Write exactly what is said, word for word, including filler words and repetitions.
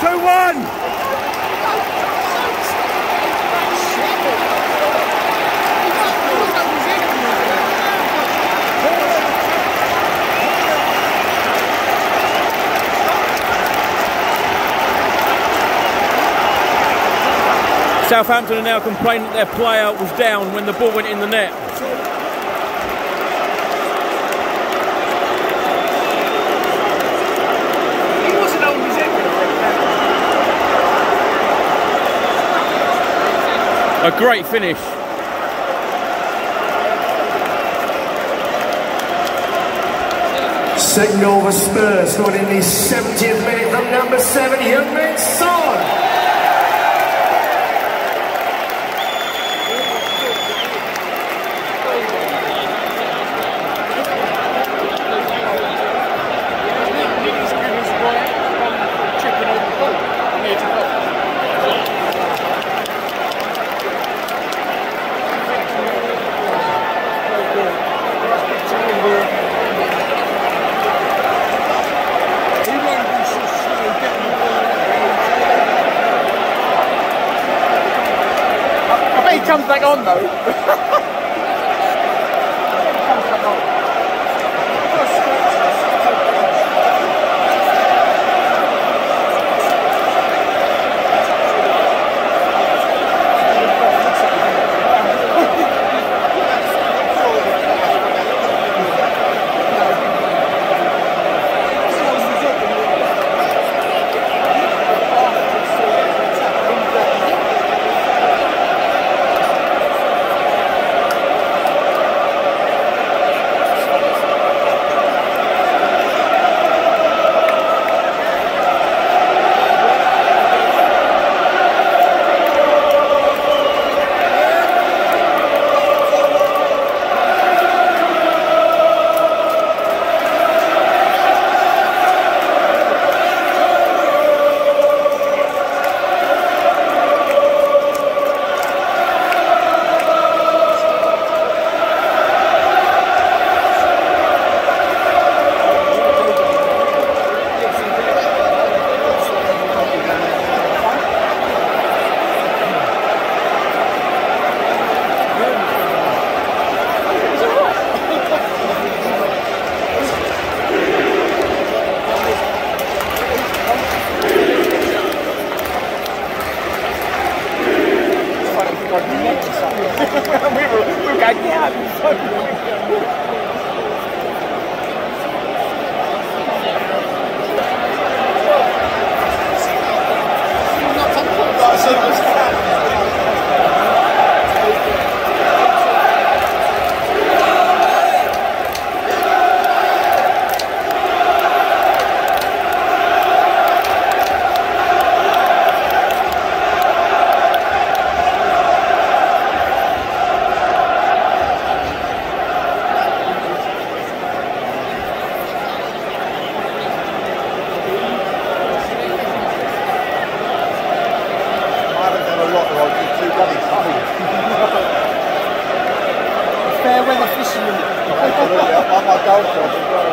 two one. Southampton are now complaining that their player was down when the ball went in the net. He wasn't on his head. A great finish. Signal for Spurs scored in the seventieth minute from number seven, Heung-MIN Son. Comes back on though. Fair weather fishing. I'm my golf club as well.